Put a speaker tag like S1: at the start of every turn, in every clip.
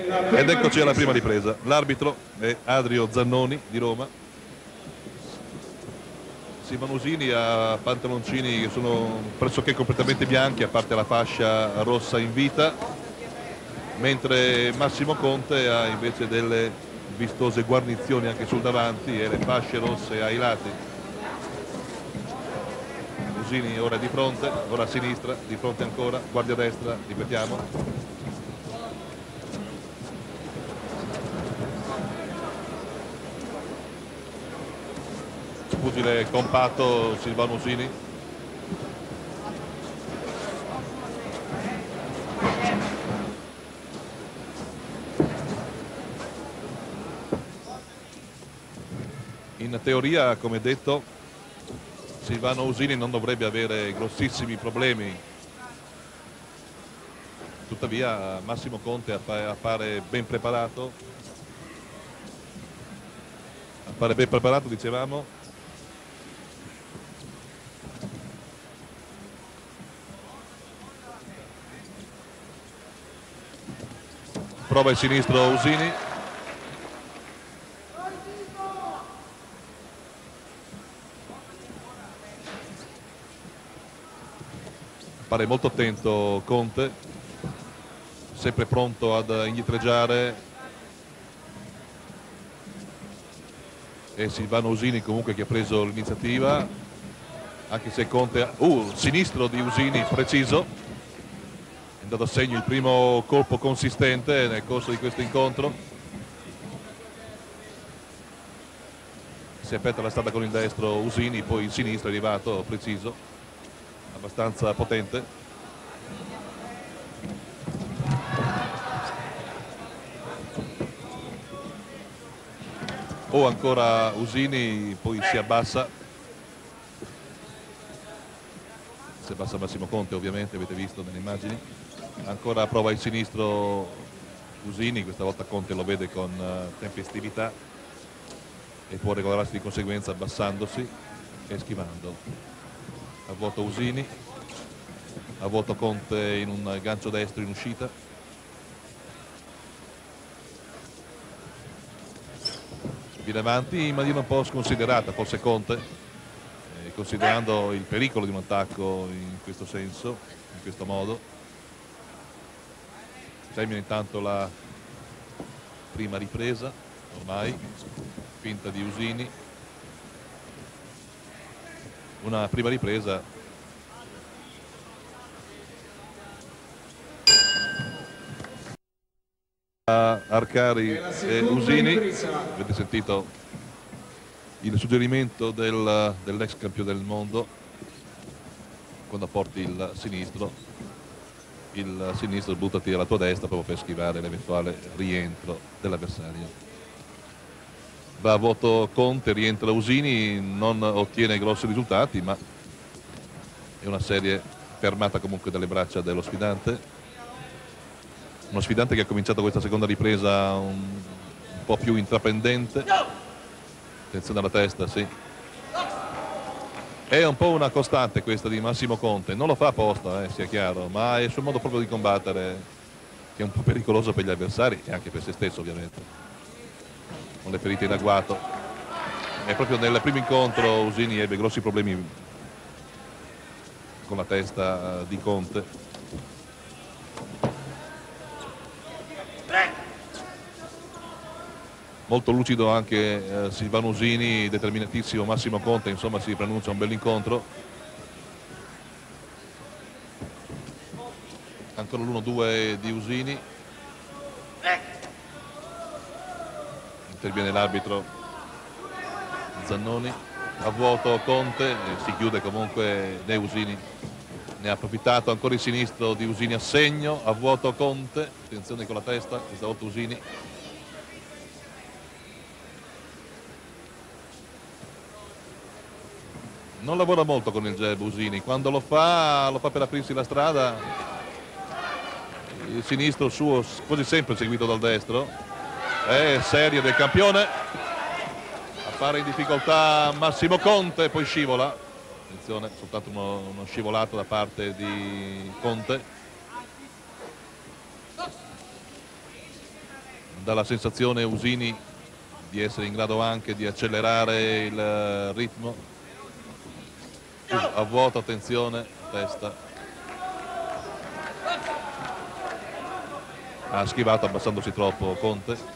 S1: Ed eccoci alla prima ripresa. L'arbitro è Adrio Zannoni di Roma. Simonusini ha pantaloncini che sono pressoché completamente bianchi, a parte la fascia rossa in vita, mentre Massimo Conte ha invece delle vistose guarnizioni anche sul davanti e le fasce rosse ai lati. Usini ora di fronte, ora a sinistra, di fronte ancora, guardia a destra, ripetiamo. Pugile compatto Silvano Usini. In teoria, come detto, Silvano Usini non dovrebbe avere grossissimi problemi. Tuttavia Massimo Conte appare ben preparato. Appare ben preparato, dicevamo. Prova il sinistro Usini. Appare molto attento Conte, sempre pronto ad indietreggiare. E Silvano Usini comunque che ha preso l'iniziativa, anche se Conte... sinistro di Usini preciso. È andato a segno il primo colpo consistente nel corso di questo incontro. Si è aperta la strada con il destro Usini, poi il sinistro è arrivato preciso, abbastanza potente. Ancora Usini, poi si abbassa. Si abbassa Massimo Conte, ovviamente, avete visto nelle immagini. Ancora prova il sinistro Usini, questa volta Conte lo vede con tempestività e può regolarsi di conseguenza abbassandosi e schivando. A vuoto Usini, a vuoto Conte in un gancio destro in uscita. Viene avanti in maniera un po' sconsiderata, forse Conte, considerando il pericolo di un attacco in questo senso, in questo modo. Termina intanto la prima ripresa, ormai, finta di Usini. Una prima ripresa a Arcari e Usini. Avete sentito il suggerimento dell'ex campione del mondo: quando porti il sinistro buttati alla tua destra proprio per schivare l'eventuale rientro dell'avversario. Va a vuoto Conte, rientra Usini, non ottiene grossi risultati, ma è una serie fermata comunque dalle braccia dello sfidante. Uno sfidante che ha cominciato questa seconda ripresa un po' più intraprendente. Attenzione alla testa, sì. È un po' una costante questa di Massimo Conte, non lo fa apposta, sia chiaro, ma è il suo modo proprio di combattere, che è un po' pericoloso per gli avversari e anche per se stesso, ovviamente, con le ferite in agguato. E proprio nel primo incontro Usini ebbe grossi problemi con la testa di Conte. Molto lucido anche Silvano Usini, determinatissimo Massimo Conte, insomma si pronuncia un bel incontro. Ancora l'1-2 di Usini. Interviene l'arbitro Zannoni. A vuoto Conte, si chiude comunque, né Usini ne ha approfittato. Ancora il sinistro di Usini a segno, a vuoto Conte, attenzione con la testa, questa volta Usini. Non lavora molto con il jab Usini, quando lo fa per aprirsi la strada. Il sinistro suo quasi sempre seguito dal destro. È serie del campione. Appare in difficoltà Massimo Conte, poi scivola. Attenzione, soltanto uno scivolato da parte di Conte. dà la sensazione Usini di essere in grado anche di accelerare il ritmo. A vuoto, attenzione, testa. Ha schivato abbassandosi troppo Conte.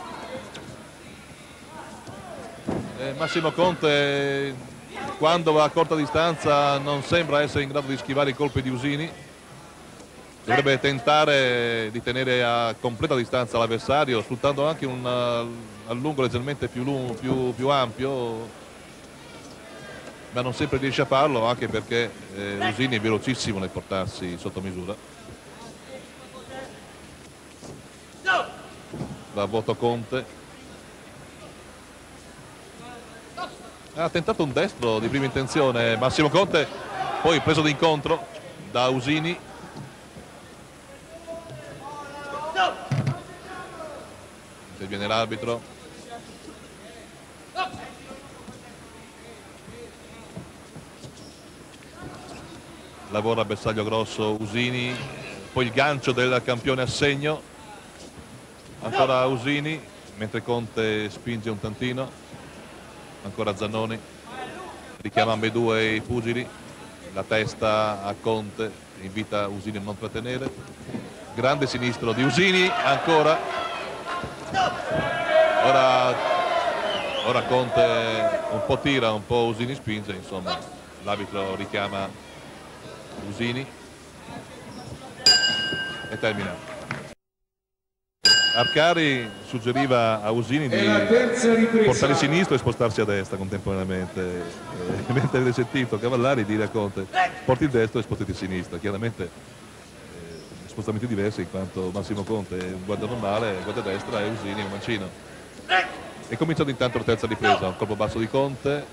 S1: Massimo Conte, quando va a corta distanza, non sembra essere in grado di schivare i colpi di Usini. Dovrebbe tentare di tenere a completa distanza l'avversario, sfruttando anche un allungo leggermente più ampio, ma non sempre riesce a farlo, anche perché Usini è velocissimo nel portarsi sotto misura. Va a vuoto Conte. Ha tentato un destro di prima intenzione Massimo Conte, poi preso d'incontro da Usini. Interviene l'arbitro. Lavora a bersaglio grosso Usini, poi il gancio del campione a segno. Ancora Usini, mentre Conte spinge un tantino. Ancora Zannoni, richiama ambedue i pugili, la testa a Conte, invita Usini a non trattenere. Grande sinistro di Usini, ancora. Ora Conte un po' tira, un po' Usini spinge, insomma l'arbitro richiama Usini e termina. Arcari suggeriva a Usini di portare il sinistro e spostarsi a destra contemporaneamente, mentre avete sentito Cavallari dire a Conte porti il destro e spostati a sinistra. Chiaramente spostamenti diversi, in quanto Massimo Conte è un guardia normale, guardia destra, e Usini è un mancino. E cominciando intanto la terza ripresa, un colpo basso di Conte,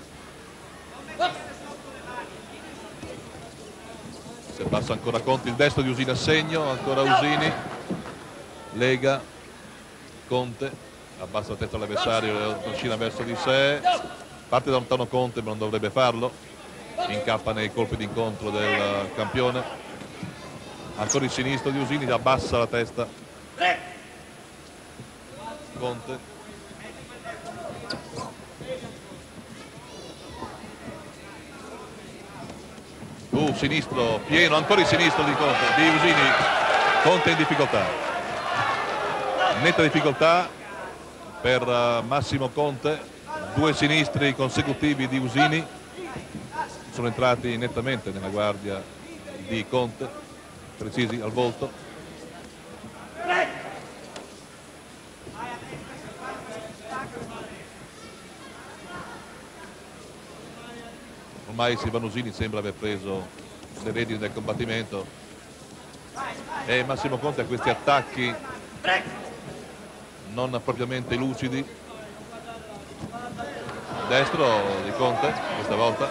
S1: si abbassa ancora Conte, il destro di Usini a segno, ancora Usini, lega Conte, abbassa la testa all'avversario, lo trascina verso di sé, parte da lontano Conte ma non dovrebbe farlo, incappa nei colpi d'incontro del campione. Ancora il sinistro di Usini, abbassa la testa Conte. Sinistro pieno, ancora il sinistro di Conte, di Usini. Conte in difficoltà, netta difficoltà per Massimo Conte. Due sinistri consecutivi di Usini sono entrati nettamente nella guardia di Conte, precisi al volto. Ormai Silvano Usini sembra aver preso le redini del combattimento e Massimo Conte ha questi attacchi non propriamente lucidi. Destro di Conte questa volta.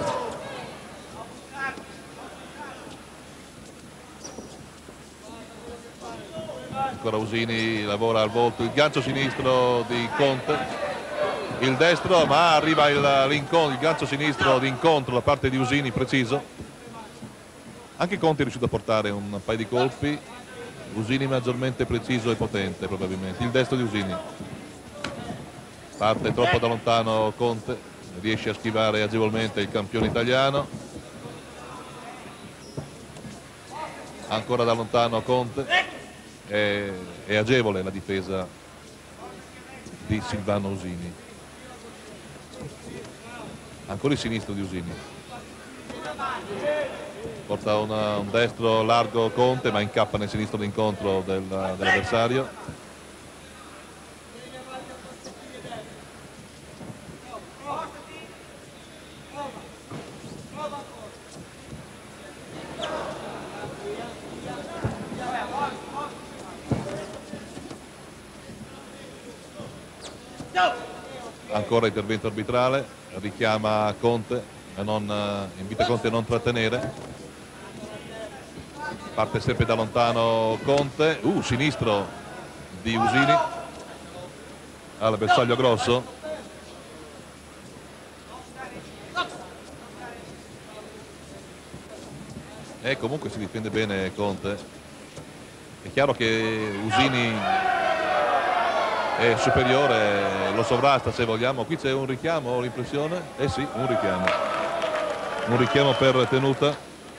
S1: Ancora Usini lavora al volto, il gancio sinistro di Conte, il destro, ma arriva il gancio sinistro di incontro da parte di Usini, preciso. Anche Conte è riuscito a portare un paio di colpi, Usini maggiormente preciso e potente probabilmente. Il destro di Usini, parte troppo da lontano Conte, riesce a schivare agevolmente il campione italiano. Ancora da lontano Conte, è agevole la difesa di Silvano Usini. Ancora il sinistro di Usini, porta un destro largo Conte ma incappa nel sinistro d'incontro dell'avversario. Ancora intervento arbitrale, richiama Conte e invita Conte a non trattenere. Parte sempre da lontano Conte, sinistro di Usini al bersaglio grosso. E comunque si difende bene Conte. È chiaro che Usini è superiore, lo sovrasta se vogliamo. Qui c'è un richiamo, ho l'impressione? Eh sì, un richiamo per tenuta.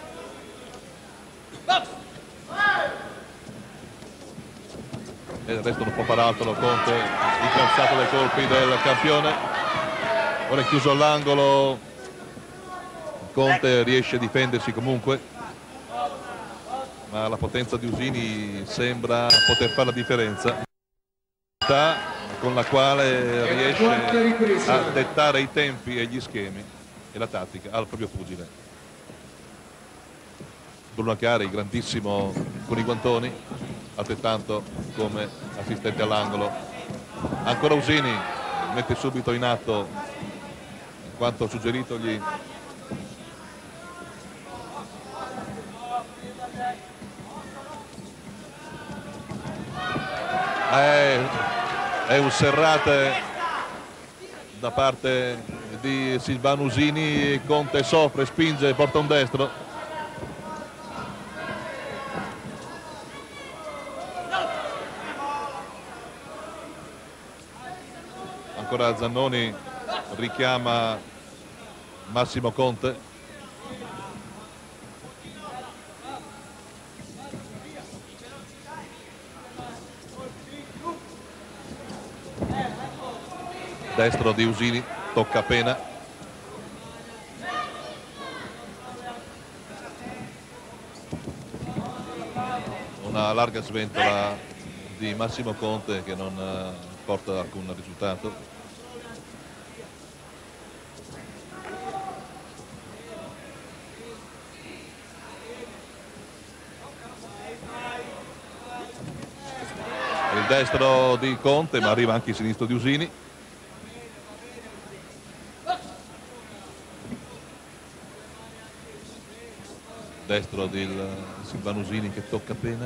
S1: E restano un po' parato Conte, incalzato dai colpi del campione. Ora è chiuso all'angolo, Conte riesce a difendersi comunque, ma la potenza di Usini sembra poter fare la differenza, con la quale riesce a dettare i tempi e gli schemi e la tattica al proprio pugile. Bruno Chiari, grandissimo con i guantoni, altrettanto come assistente all'angolo. Ancora Usini mette subito in atto quanto suggeritogli è un serrate da parte di Silvano Usini. Conte soffre, spinge e porta un destro. Ancora Zannoni richiama Massimo Conte. Destro di Usini, tocca appena. Una larga sventola di Massimo Conte che non porta alcun risultato. Il destro di Conte, ma arriva anche il sinistro di Usini. Destro di Silvano Usini che tocca appena.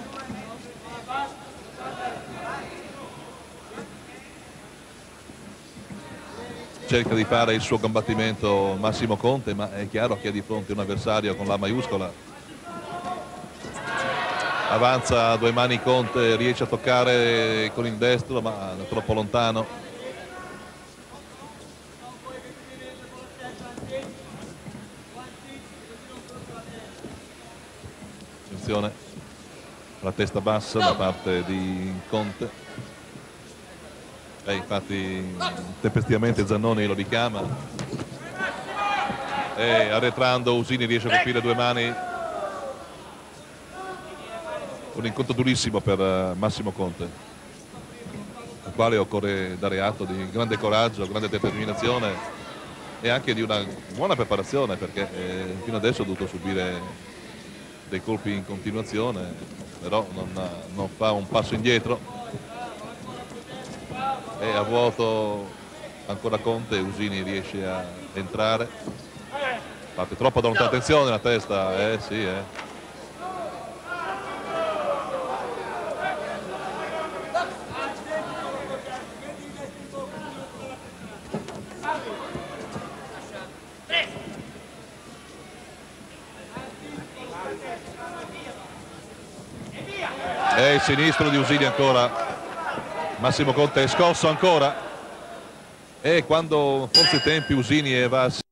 S1: Cerca di fare il suo combattimento Massimo Conte, ma è chiaro che ha di fronte un avversario con la maiuscola. Avanza a due mani Conte, riesce a toccare con il destro ma è troppo lontano. Attenzione, la testa bassa da parte di Conte. Infatti tempestivamente Zannoni lo richiama e arretrando Usini riesce a colpire due mani. Un incontro durissimo per Massimo Conte, al quale occorre dare atto di grande coraggio, grande determinazione e anche di una buona preparazione, perché fino adesso ha dovuto subire dei colpi in continuazione, però non fa un passo indietro. E a vuoto ancora Conte, Usini riesce a entrare, parte troppo da lontana. Attenzione, la testa, sì, E il sinistro di Usini ancora. Massimo Conte è scosso ancora. E quando forse i tempi Usini va